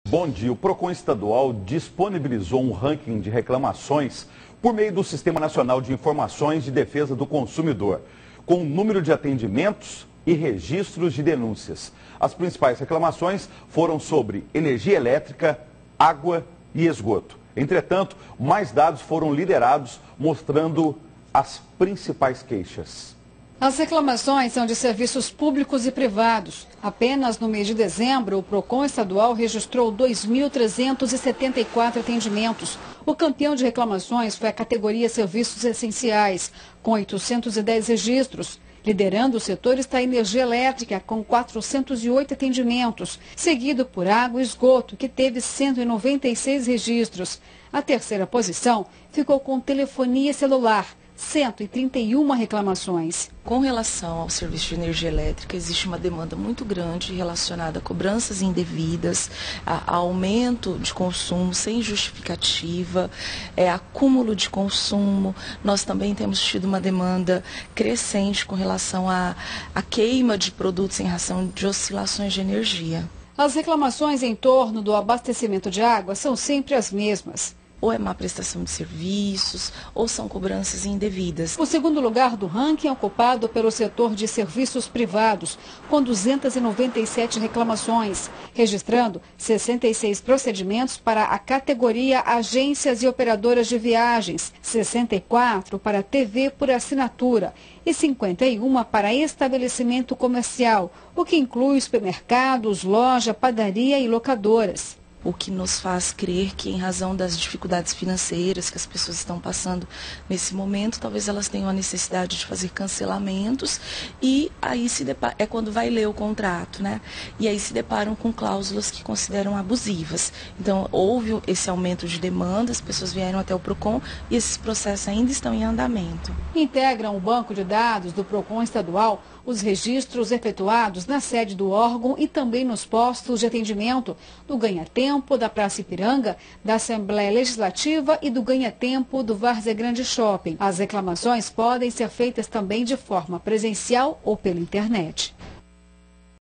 Bom dia, o Procon Estadual disponibilizou um ranking de reclamações por meio do Sistema Nacional de Informações de Defesa do Consumidor, com o número de atendimentos e registros de denúncias. As principais reclamações foram sobre energia elétrica, água e esgoto. Entretanto, mais dados foram liderados, mostrando as principais queixas. As reclamações são de serviços públicos e privados. Apenas no mês de dezembro, o Procon Estadual registrou 2.374 atendimentos. O campeão de reclamações foi a categoria Serviços Essenciais, com 810 registros. Liderando o setor está a energia elétrica, com 408 atendimentos, seguido por água e esgoto, que teve 196 registros. A terceira posição ficou com telefonia celular, 131 reclamações. Com relação ao serviço de energia elétrica, existe uma demanda muito grande relacionada a cobranças indevidas, a aumento de consumo sem justificativa, acúmulo de consumo. Nós também temos tido uma demanda crescente com relação à queima de produtos em razão de oscilações de energia. As reclamações em torno do abastecimento de água são sempre as mesmas. Ou é má prestação de serviços, ou são cobranças indevidas. O segundo lugar do ranking é ocupado pelo setor de serviços privados, com 297 reclamações, registrando 66 procedimentos para a categoria agências e operadoras de viagens, 64 para TV por assinatura e 51 para estabelecimento comercial, o que inclui supermercados, loja, padaria e locadoras. O que nos faz crer que, em razão das dificuldades financeiras que as pessoas estão passando nesse momento, talvez elas tenham a necessidade de fazer cancelamentos e aí é quando vai ler o contrato, né? E aí se deparam com cláusulas que consideram abusivas. Então, houve esse aumento de demanda, as pessoas vieram até o Procon e esses processos ainda estão em andamento. Integram o banco de dados do Procon Estadual os registros efetuados na sede do órgão e também nos postos de atendimento do Ganha-Tempo, da Praça Ipiranga, da Assembleia Legislativa e do Ganha-Tempo do Várzea Grande Shopping. As reclamações podem ser feitas também de forma presencial ou pela internet.